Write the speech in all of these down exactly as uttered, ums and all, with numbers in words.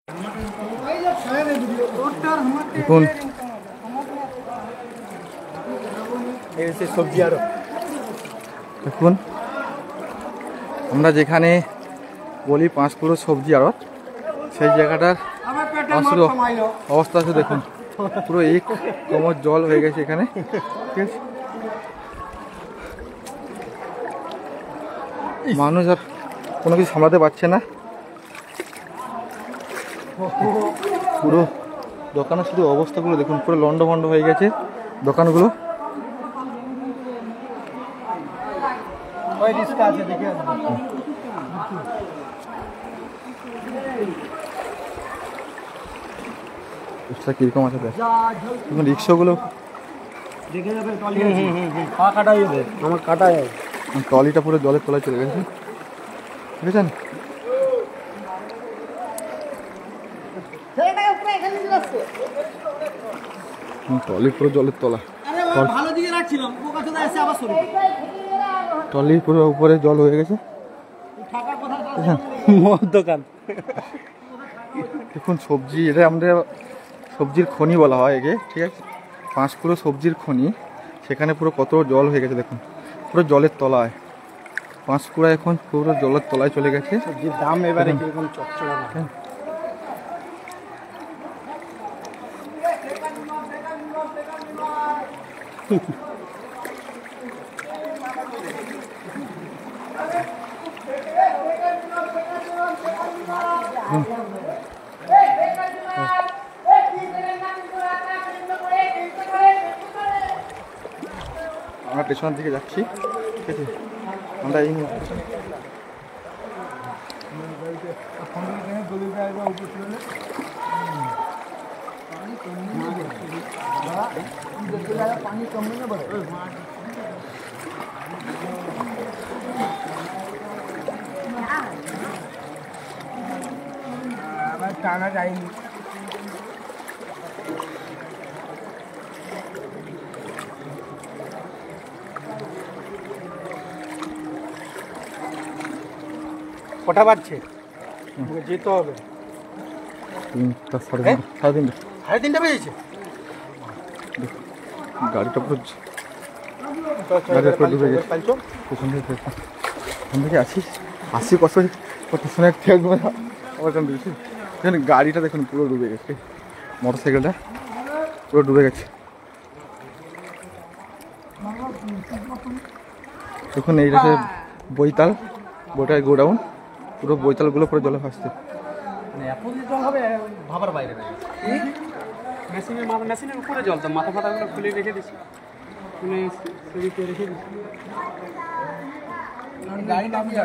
দেখুন সবজি আরো দেখুন আমরা যেখানে বলি পাঁশকুড়ো সবজি আড়ত সেই জায়গাটার আসলে অবস্থা আছে দেখুন, পুরো এক কোমর জল হয়ে গেছে এখানে। ঠিক আছে, মানুষ আর কোনো কিছু সামলাতে পারছে না। পুরো দোকানের শুধু অবস্থাগুলো দেখুন, পুরো লন্ড ভন্ড হয়ে গেছে দোকানগুলো। কিরকম আছে দেখুন রিক্সাগুলো, আমার কাটা যায় ট্রলিটা পুরো জলের তলায় চলে গেছে বুঝেছেন। ট্রলি পুরো জলের তলা, ট্রলি পুরো উপরে জল হয়ে গেছে। দোকান দেখুন সবজি, এটা আমাদের সবজির খনি বলা হয় একে। ঠিক আছে, পাঁশকুড়ো সবজির খনি, সেখানে পুরো কত জল হয়ে গেছে দেখুন, পুরো জলের তলায়। পাঁশকুড়া এখন পুরো জলের তলায় চলে গেছে। সবজির দাম এবারে কিরকম চচ্চড়া আমরা পেছনের দিকে যাচ্ছি। ঠিক আছে, আমরা এই টানা যায়নি। কটা বাজছে? যেতে হবে তিনটা সাড়ে তিনটা সাড়ে তিনটা সাড়ে তিনটা বেজেছে। গাড়িটা পুরো গাড়িটা পুরো ডুবে গেছে। পেছন থেকে ওখান থেকে আসি আসি কত কত সময় থাকবে অবস্থান দিয়েছি। দেখুন গাড়িটা দেখুন পুরো ডুবে গেছে, মোটর সাইকেলটা পুরো ডুবে গেছে। দেখুন এইটাকে বৈতাল, বইটায় গোডাউন, পুরো বৈতালগুলো পুরো জলে ভাসছে। জল হবে ভাবার বাইরে মেশিনের মাথা মেশিনের উপরে জল তো মাথা ফাতাগুলো খুলে রেখে দিচ্ছি, খুলে সেদিকে রেখে দিচ্ছি। গাড়ি নামিয়ে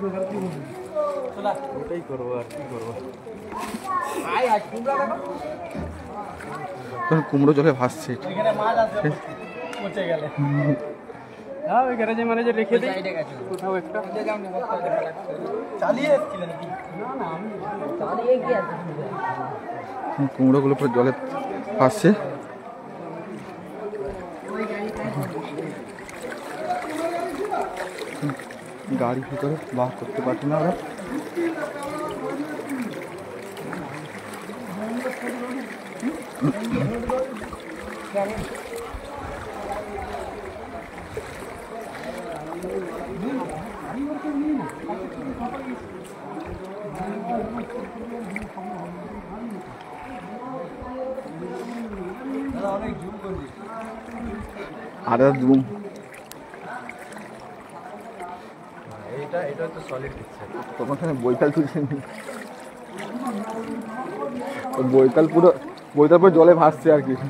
ওটাই করবো আর কি করবো। কুমড়ো জলে ভাসছে। পচে গেলে হ্যাঁ ওই গ্যারেজে মানে যে রেখে দিই কোথাও একটা চালিয়ে এসেছিলেন নাকি? না না আমি চালিয়ে গিয়ে কুমড়োগুলো পুরো জলে ভাসছে। গাড়ি ভিতরে বার করতে পারছি না ওরা। আর জুম এটা এটা তো সলিড পিকচার। তোমার এখানে বৈতাল তুলছেন, বৈতাল পুরো বৈতাল পুরো জলে ভাসছে আর কি।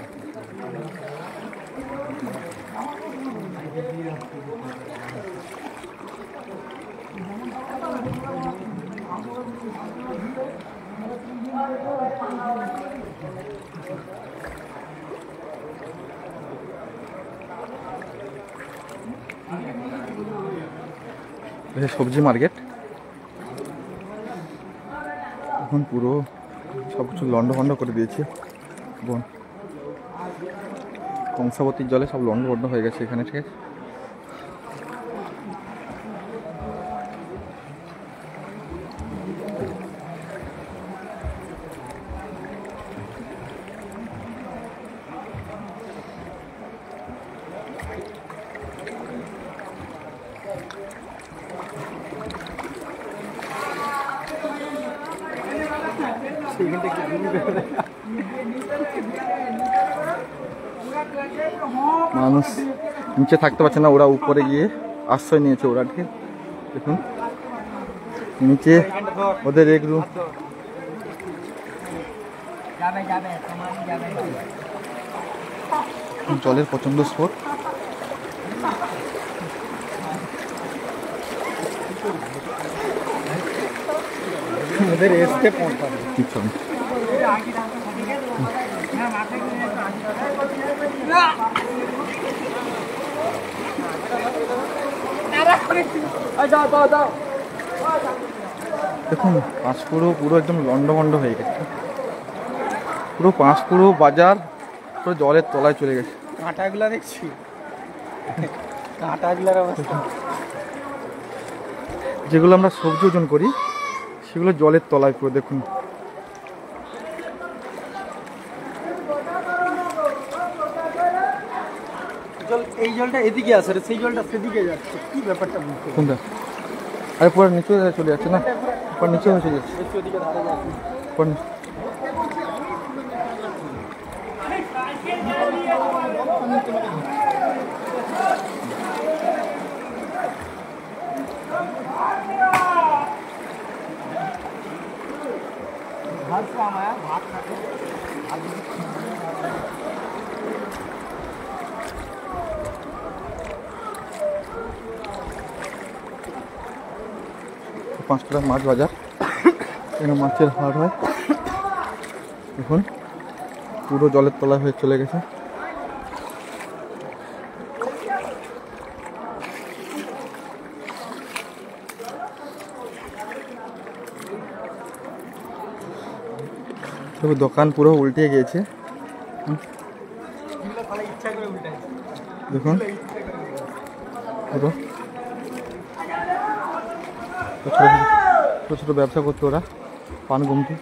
সবজি মার্কেট এখন পুরো সব কিছু লন্ড ভন্ড করে দিয়েছে বোন। কংসাবতীর জলে সব লন্ড ভন্ড হয়ে গেছে এখানে। ঠিক আছে, এখান থেকে মানুষ নিচে থাকতে পারছে না, ওরা উপরে গিয়ে আশ্রয় নিয়েছে ওরা। ঠিক দেখুন নিচে ওদের এক রুম। জলের প্রচন্ড স্রোত। ওদের এসতে পৌঁছাবে পিছন দেখুন পাঁশকুড়ো পুরো একদম লন্ডভন্ড হয়ে গেছে। পুরো পাঁশকুড়ো বাজার পুরো জলের তলায় চলে গেছে। কাঁটাগুলা দেখছি, কাঁটাগুলার অবস্থা। যেগুলো আমরা সবজি ওজন করি সেগুলো জলের তলায় পুরো দেখুন। জল এই জলটা এদিকে আসে, সেই জলটা সেদিকে যাচ্ছে, কি ব্যাপারটা বুঝতে পারছি কোনটা? আরে পুরো নিচে চলে যাচ্ছে না, পুরো নিচে হয়ে চলে যাচ্ছে। ওদিকে ধারে যাচ্ছে। পুরো নিচে। भात काम आया, भात खाते পাঁচটা মাছ বাজার, এখানে মাছের হাট হয়। এখন পুরো জলের তলায় হয়ে চলে গেছে। তবে দোকান পুরো উল্টে গিয়েছে দেখুন। পুরো ছোটো ছোটো ব্যবসা করতো ওরা, পান গুমটি।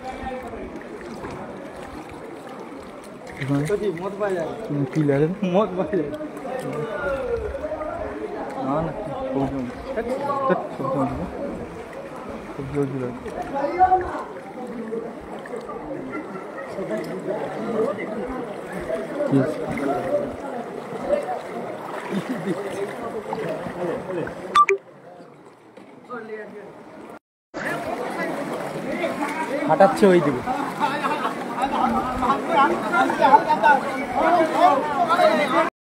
মদ পাওয়া যায়, কি লাগে মদ পাওয়া যায় না না সবজি হাঁটাচ্ছে ওই দিকে।